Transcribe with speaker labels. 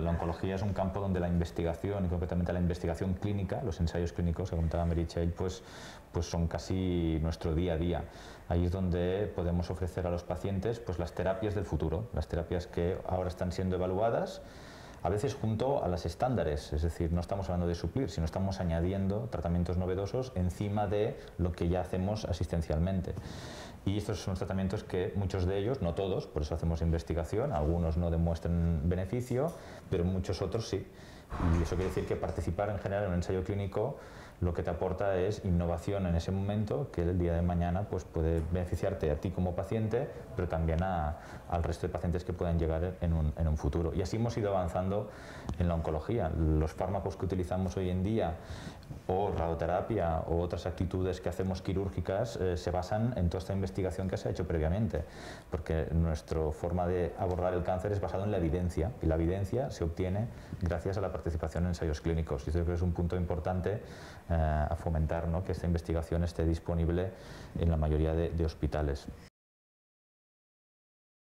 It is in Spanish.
Speaker 1: la oncología es un campo donde la investigación, y concretamente la investigación clínica, los ensayos clínicos que comentaba Meritxell, pues son casi nuestro día a día. Ahí es donde podemos ofrecer a los pacientes pues las terapias del futuro, las terapias que ahora están siendo evaluadas, a veces junto a las estándares, es decir, no estamos hablando de suplir, sino estamos añadiendo tratamientos novedosos encima de lo que ya hacemos asistencialmente. Y estos son los tratamientos que muchos de ellos, no todos, por eso hacemos investigación, algunos no demuestran beneficio, pero muchos otros sí. Y eso quiere decir que participar en general en un ensayo clínico lo que te aporta es innovación en ese momento que el día de mañana pues puede beneficiarte a ti como paciente, pero también al resto de pacientes que puedan llegar en un futuro. Y así hemos ido avanzando en la oncología. Los fármacos que utilizamos hoy en día, o radioterapia o otras actitudes que hacemos quirúrgicas se basan en toda esta investigación que se ha hecho previamente, porque nuestra forma de abordar el cáncer es basado en la evidencia, y la evidencia se obtiene gracias a la participación en ensayos clínicos. Y creo que es un punto importante a fomentar, ¿no?, que esta investigación esté disponible en la mayoría de hospitales.